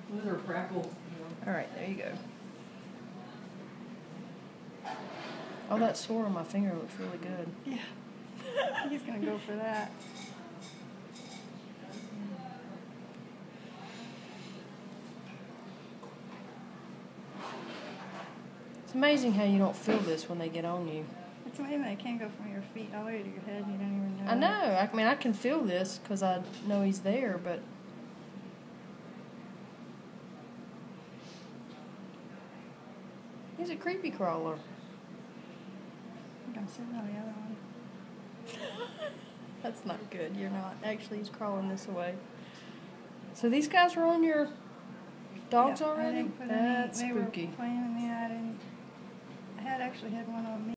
Those are freckles. All right, there you go. Oh, that sore on my finger looks really good. Yeah. He's going to go for that. It's amazing how you don't feel this when they get on you. It's amazing they can't go from your feet all the way to your head and you don't even know. I know. I mean, I can feel this because I know he's there, but... He's a creepy crawler. I'm going to sit on the other one. That's not good. You're not. Actually, he's crawling this way. So these guys were on your dogs Yeah, already? I didn't put That's any, spooky. They were playing in the I had actually had one on me.